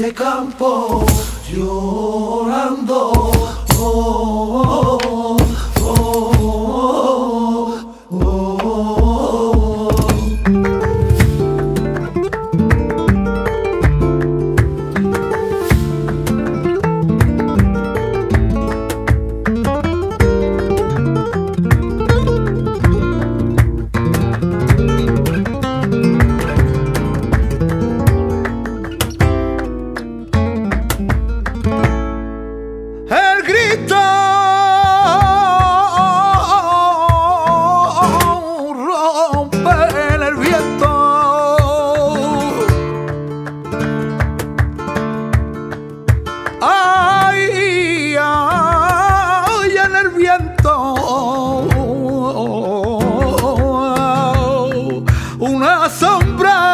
este campo llorando. Oh, oh, oh, oh, oh, oh. El grito rompe en el viento. Ay, ay, en el viento. Una sombra.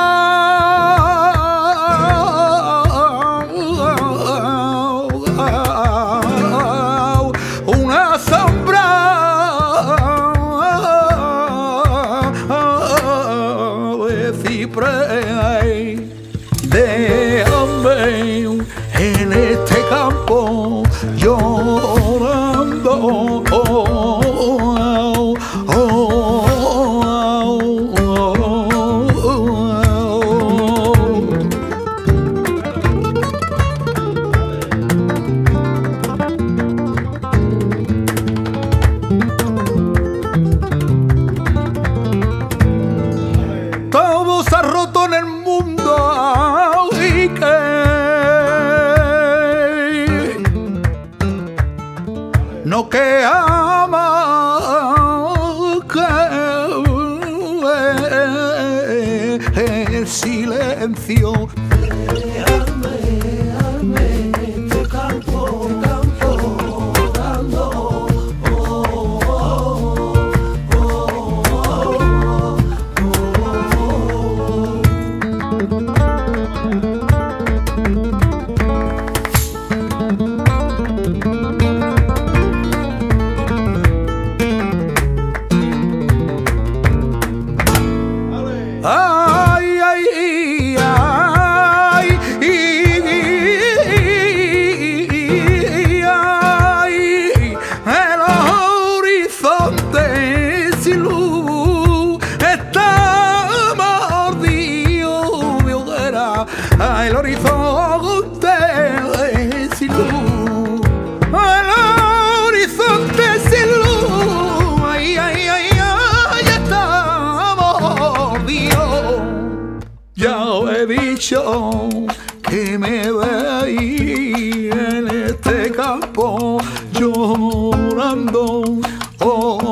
Una sombra de ciprés, déjame en este campo llorando. Todo se ha roto en el mundo y que no queda más que el silencio. Ay, ay, ay, ay, el horizonte sin luz está mordido de hoguera. El horizonte sin luz, el horizonte sin luz. Ay, ay, ay, ay, está mordido. Ya he dicho que me veí en este campo llorando. Oh,